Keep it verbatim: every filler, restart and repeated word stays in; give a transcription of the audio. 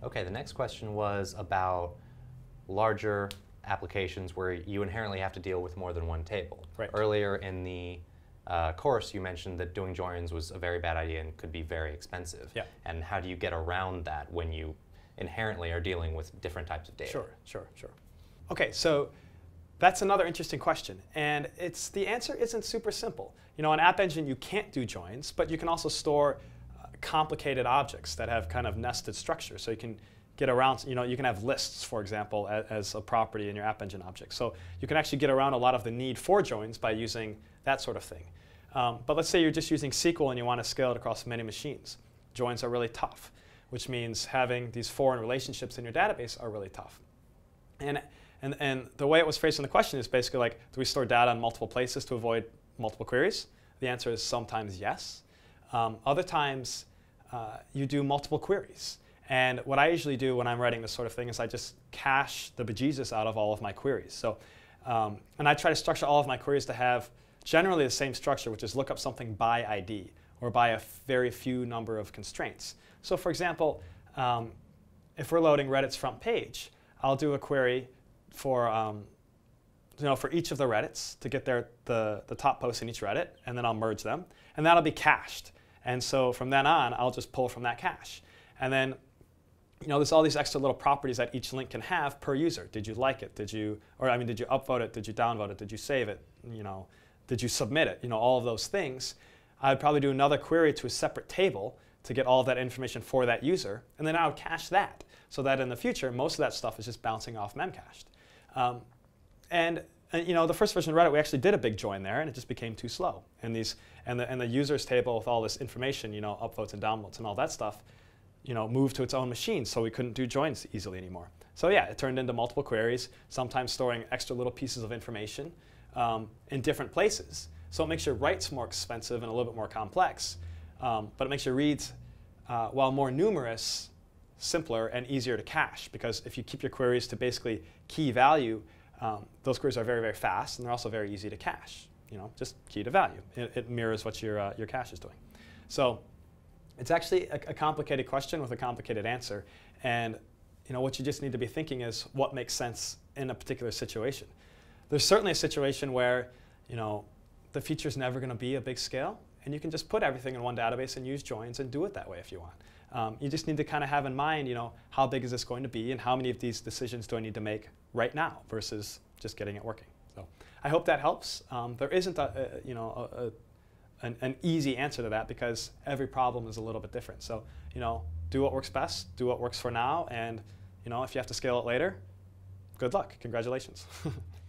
Okay, the next question was about larger applications where you inherently have to deal with more than one table. Right. Earlier in the uh, course, you mentioned that doing joins was a very bad idea and could be very expensive. Yeah. And how do you get around that when you inherently are dealing with different types of data? Sure, sure, sure. Okay, so that's another interesting question, and it's the answer isn't super simple. You know, in App Engine you can't do joins, but you can also store uh, complicated objects that have kind of nested structure. So you can get around, you know, you can have lists, for example, as, as a property in your App Engine object. So you can actually get around a lot of the need for joins by using that sort of thing. Um, but let's say you're just using S Q L and you want to scale it across many machines. Joins are really tough, which means having these foreign relationships in your database are really tough. And, and, and the way it was phrased in the question is basically like, do we store data in multiple places to avoid multiple queries? The answer is sometimes yes. Um, other times, uh, you do multiple queries. And what I usually do when I'm writing this sort of thing is I just cache the bejesus out of all of my queries. So, um, and I try to structure all of my queries to have generally the same structure, which is look up something by I D or by a very few number of constraints. So for example, um, if we're loading Reddit's front page, I'll do a query for, um, you know, for each of the Reddits to get their, the, the top posts in each Reddit, and then I'll merge them. And that'll be cached. And so from then on, I'll just pull from that cache. And then, you know, there's all these extra little properties that each link can have per user. Did you like it? Did you, or I mean, did you upvote it? Did you downvote it? Did you save it? You know, did you submit it? You know, all of those things. I'd probably do another query to a separate table to get all of that information for that user, and then I would cache that so that in the future, most of that stuff is just bouncing off memcached. Um, and, and you know, the first version of Reddit, we actually did a big join there, and it just became too slow. And these, and the and the users table with all this information, you know, upvotes and downvotes and all that stuff, you know, moved to its own machine, so we couldn't do joins easily anymore. So yeah, it turned into multiple queries, sometimes storing extra little pieces of information um, in different places. So it makes your writes more expensive and a little bit more complex, um, but it makes your reads, uh, while more numerous, simpler and easier to cache. Because if you keep your queries to basically key value, um, those queries are very, very fast, and they're also very easy to cache. You know, just key to value. It, it mirrors what your, uh, your cache is doing. So it's actually a, a complicated question with a complicated answer. And you know, what you just need to be thinking is what makes sense in a particular situation. There's certainly a situation where, you know, the feature is never going to be a big scale, and you can just put everything in one database and use joins and do it that way if you want. Um, you just need to kind of have in mind, you know, how big is this going to be, and how many of these decisions do I need to make right now versus just getting it working. So I hope that helps. Um, there isn't a, a you know a, a, an, an easy answer to that because every problem is a little bit different. So you know, do what works best, do what works for now, and you know, if you have to scale it later, good luck. Congratulations.